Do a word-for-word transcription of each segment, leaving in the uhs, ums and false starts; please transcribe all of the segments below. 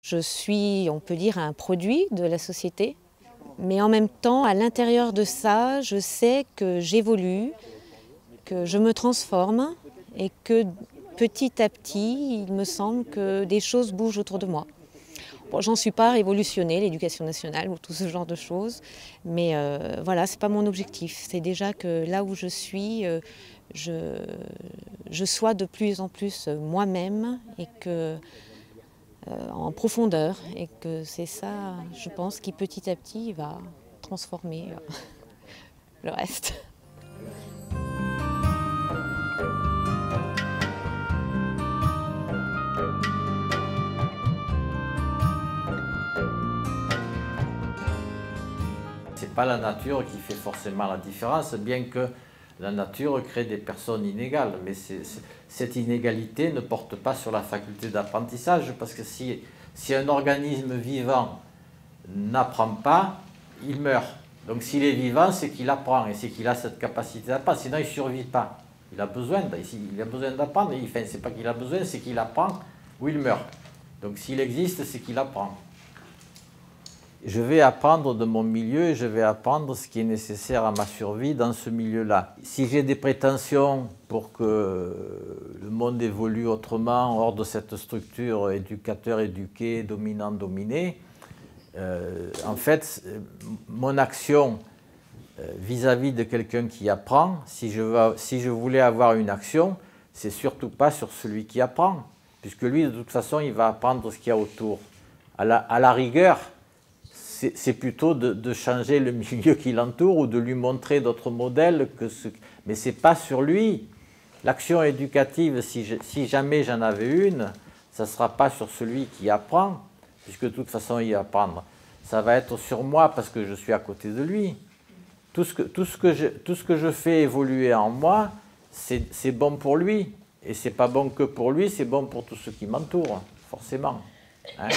Je suis, on peut dire, un produit de la société, mais en même temps, à l'intérieur de ça, je sais que j'évolue, que je me transforme et que petit à petit, il me semble que des choses bougent autour de moi. Bon, j'en suis pas révolutionnée, l'éducation nationale ou tout ce genre de choses, mais euh, voilà, c'est pas mon objectif. C'est déjà que là où je suis, euh, je, je sois de plus en plus moi-même et que euh, en profondeur, et que c'est ça, je pense, qui petit à petit va transformer euh, le reste. C'est pas la nature qui fait forcément la différence, bien que la nature crée des personnes inégales. Mais c'est, c'est, cette inégalité ne porte pas sur la faculté d'apprentissage, parce que si, si un organisme vivant n'apprend pas, il meurt. Donc s'il est vivant, c'est qu'il apprend, et c'est qu'il a cette capacité d'apprendre, sinon il ne survit pas. Il a besoin, il a besoin d'apprendre, enfin, c'est pas qu'il a besoin, c'est qu'il apprend ou il meurt. Donc s'il existe, c'est qu'il apprend. Je vais apprendre de mon milieu et je vais apprendre ce qui est nécessaire à ma survie dans ce milieu-là. Si j'ai des prétentions pour que le monde évolue autrement, hors de cette structure éducateur-éduqué, dominant-dominé, euh, en fait, mon action vis-à-vis de quelqu'un qui apprend, si je, veux, si je voulais avoir une action, c'est surtout pas sur celui qui apprend, puisque lui, de toute façon, il va apprendre ce qu'il y a autour. À la, à la rigueur, c'est plutôt de, de changer le milieu qui l'entoure ou de lui montrer d'autres modèles. Que ce... Mais ce n'est pas sur lui. L'action éducative, si, je, si jamais j'en avais une, ça ne sera pas sur celui qui apprend, puisque de toute façon, il va apprendre. Ça va être sur moi parce que je suis à côté de lui. Tout ce que, tout ce que, je, tout ce que je fais évoluer en moi, c'est bon pour lui. Et ce n'est pas bon que pour lui, c'est bon pour tous ceux qui m'entourent, forcément. Hein?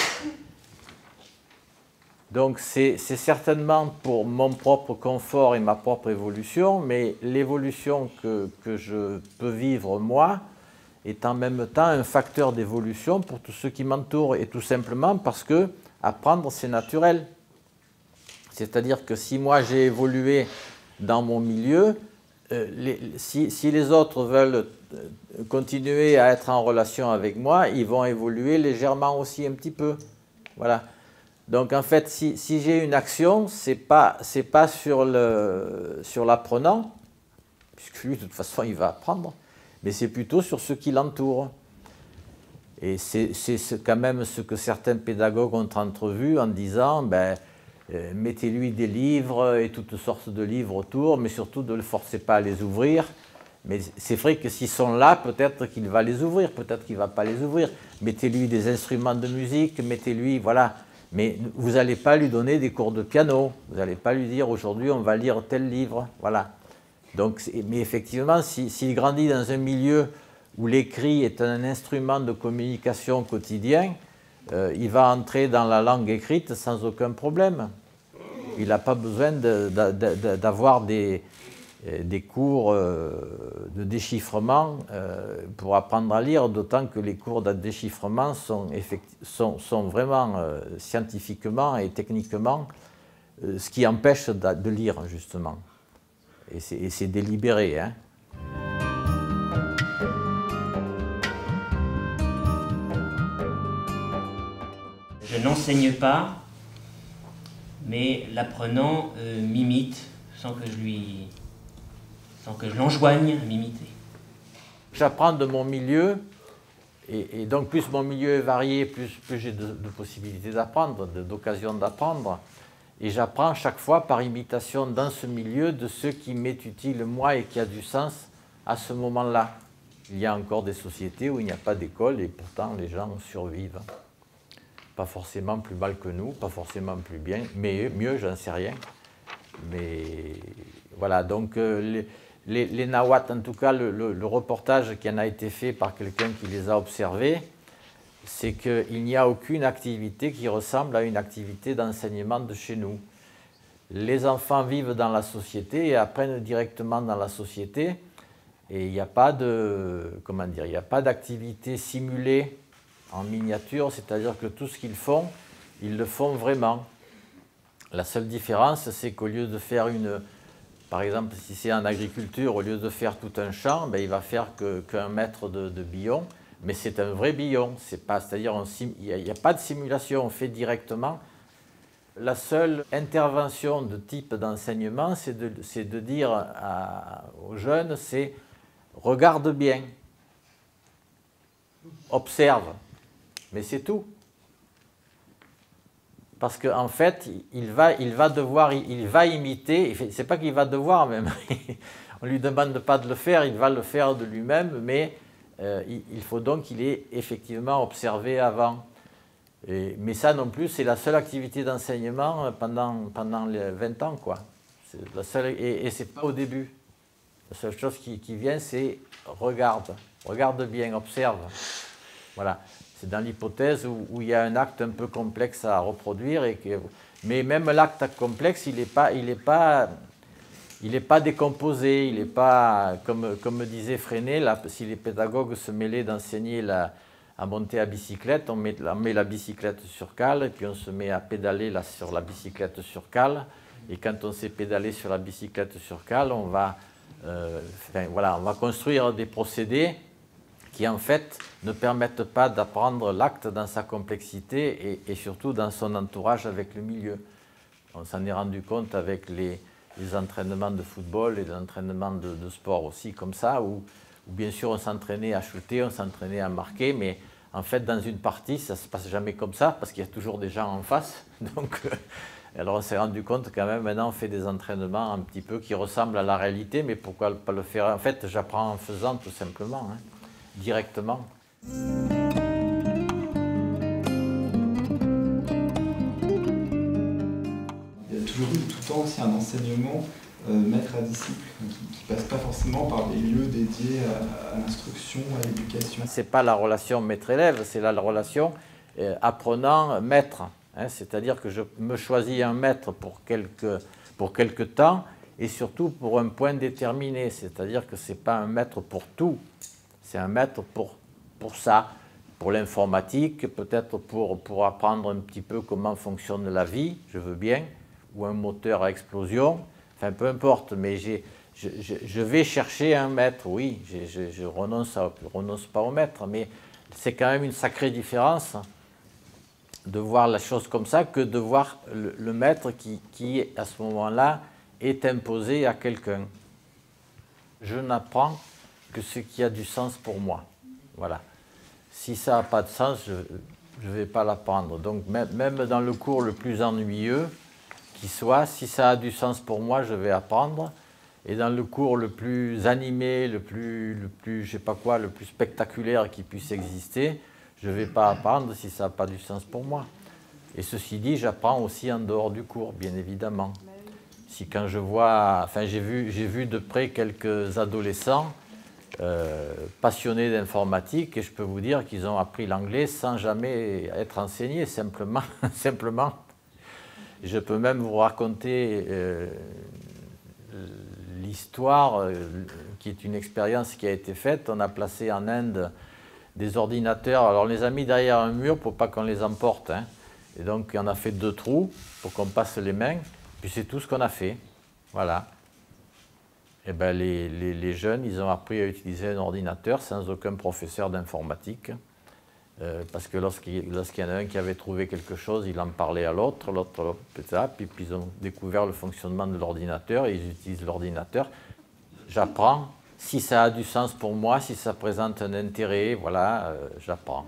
Donc c'est certainement pour mon propre confort et ma propre évolution, mais l'évolution que, que je peux vivre moi est en même temps un facteur d'évolution pour tous ceux qui m'entourent, et tout simplement parce que apprendre c'est naturel. C'est-à-dire que si moi j'ai évolué dans mon milieu, euh, les, si, si les autres veulent continuer à être en relation avec moi, ils vont évoluer légèrement aussi un petit peu. Voilà. Donc en fait, si, si j'ai une action, ce n'est pas, c'est pas sur l'apprenant, puisque lui de toute façon il va apprendre, mais c'est plutôt sur ceux qui l'entourent. Et c'est quand même ce que certains pédagogues ont entrevu en disant, ben, euh, mettez-lui des livres et toutes sortes de livres autour, mais surtout ne le forcez pas à les ouvrir. Mais c'est vrai que s'ils sont là, peut-être qu'il va les ouvrir, peut-être qu'il ne va pas les ouvrir. Mettez-lui des instruments de musique, mettez-lui, voilà. Mais vous n'allez pas lui donner des cours de piano, vous n'allez pas lui dire aujourd'hui on va lire tel livre, voilà. Donc, mais effectivement, s'il si, grandit dans un milieu où l'écrit est un instrument de communication quotidien, euh, il va entrer dans la langue écrite sans aucun problème. Il n'a pas besoin d'avoir des, des cours de déchiffrement pour apprendre à lire, d'autant que les cours de déchiffrement sont, sont, sont vraiment scientifiquement et techniquement ce qui empêche de, de lire, justement. Et c'est délibéré, hein. Je n'enseigne pas, mais l'apprenant euh, m'imite sans que je lui, sans que je l'enjoigne à m'imiter. J'apprends de mon milieu, et, et donc plus mon milieu est varié, plus, plus j'ai de, de possibilités d'apprendre, d'occasions d'apprendre. Et j'apprends chaque fois par imitation dans ce milieu de ce qui m'est utile moi et qui a du sens à ce moment-là. Il y a encore des sociétés où il n'y a pas d'école et pourtant les gens survivent. Pas forcément plus mal que nous, pas forcément plus bien, mais mieux, j'en sais rien. Mais voilà, donc euh, les, les, les Nawat, en tout cas, le, le, le reportage qui en a été fait par quelqu'un qui les a observés, c'est qu'il n'y a aucune activité qui ressemble à une activité d'enseignement de chez nous. Les enfants vivent dans la société et apprennent directement dans la société, et il n'y a pas de, comment dire, il n'y a pas d'activité simulée en miniature, c'est-à-dire que tout ce qu'ils font, ils le font vraiment. La seule différence, c'est qu'au lieu de faire une... Par exemple, si c'est en agriculture, au lieu de faire tout un champ, ben, il va faire que, qu'un mètre de, de billon, mais c'est un vrai billon. C'est pas, c'est-à-dire il n'y a, a pas de simulation, on fait directement. La seule intervention de type d'enseignement, c'est de, c'est de dire à, aux jeunes, c'est regarde bien, observe, mais c'est tout. Parce qu'en en fait, il va, il va devoir, il va imiter, c'est pas qu'il va devoir même, on ne lui demande pas de le faire, il va le faire de lui-même, mais euh, il faut donc qu'il ait effectivement observé avant. Et, mais ça non plus, c'est la seule activité d'enseignement pendant, pendant les vingt ans, quoi. C'est la seule, et et ce n'est pas au début. La seule chose qui, qui vient, c'est regarde, regarde bien, observe. Voilà. C'est dans l'hypothèse où, où il y a un acte un peu complexe à reproduire. Et que, mais même l'acte complexe, il n'est pas, il est pas, il est pas décomposé. Il n'est pas, comme, comme me disait Freinet, là, si les pédagogues se mêlaient d'enseigner la, à monter à bicyclette, on met, on met la bicyclette sur cale, et puis on se met à pédaler là, sur la bicyclette sur cale. Et quand on sait pédaler sur la bicyclette sur cale, on va, euh, enfin, voilà, on va construire des procédés qui en fait ne permettent pas d'apprendre l'acte dans sa complexité et, et surtout dans son entourage avec le milieu. On s'en est rendu compte avec les, les entraînements de football et les entraînements de, de sport aussi comme ça, où, où bien sûr on s'entraînait à shooter, on s'entraînait à marquer, mais en fait dans une partie ça ne se passe jamais comme ça parce qu'il y a toujours des gens en face. Donc, euh, alors on s'est rendu compte quand même, maintenant on fait des entraînements un petit peu qui ressemblent à la réalité, mais pourquoi pas le faire? En fait j'apprends en faisant tout simplement. Hein. Directement. Il y a toujours eu tout le temps aussi un enseignement euh, maître à disciple, qui ne passe pas forcément par des lieux dédiés à, à l'instruction, à l'éducation. Ce n'est pas la relation maître-élève, c'est la relation euh, apprenant-maître. Hein, c'est-à-dire que je me choisis un maître pour quelque, pour quelque temps et surtout pour un point déterminé. C'est-à-dire que ce n'est pas un maître pour tout. C'est un maître pour, pour ça, pour l'informatique, peut-être pour, pour apprendre un petit peu comment fonctionne la vie, je veux bien, ou un moteur à explosion, enfin peu importe, mais j'ai, je, je, je vais chercher un maître, oui, je, je, je renonce à, je renonce pas au maître, mais c'est quand même une sacrée différence de voir la chose comme ça que de voir le, le maître qui, qui, à ce moment-là, est imposé à quelqu'un. Je n'apprends que ce qui a du sens pour moi. Voilà. Si ça n'a pas de sens, je ne vais pas l'apprendre. Donc même, même dans le cours le plus ennuyeux qui soit, si ça a du sens pour moi, je vais apprendre. Et dans le cours le plus animé, le plus, le plus, je sais pas quoi, le plus spectaculaire qui puisse exister, je ne vais pas apprendre si ça n'a pas du sens pour moi. Et ceci dit, j'apprends aussi en dehors du cours, bien évidemment. Si quand je vois, enfin j'ai vu, j'ai vu de près quelques adolescents Euh, passionnés d'informatique et je peux vous dire qu'ils ont appris l'anglais sans jamais être enseignés, simplement. simplement. Je peux même vous raconter euh, l'histoire euh, qui est une expérience qui a été faite. On a placé en Inde des ordinateurs, alors on les a mis derrière un mur pour pas qu'on les emporte, hein. Et donc on a fait deux trous pour qu'on passe les mains, puis c'est tout ce qu'on a fait. Voilà. Eh ben, les, les, les jeunes, ils ont appris à utiliser un ordinateur sans aucun professeur d'informatique. Euh, parce que lorsqu'il lorsqu'il y en a un qui avait trouvé quelque chose, il en parlait à l'autre, l'autre, puis, puis ils ont découvert le fonctionnement de l'ordinateur et ils utilisent l'ordinateur. J'apprends. Si ça a du sens pour moi, si ça présente un intérêt, voilà, euh, j'apprends.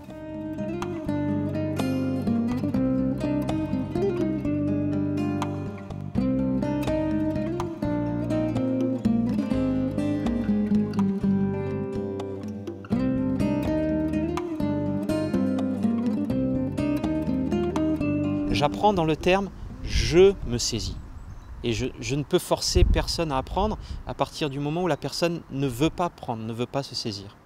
J'apprends dans le terme « je me saisis ». Et je, je ne peux forcer personne à apprendre à partir du moment où la personne ne veut pas apprendre, ne veut pas se saisir.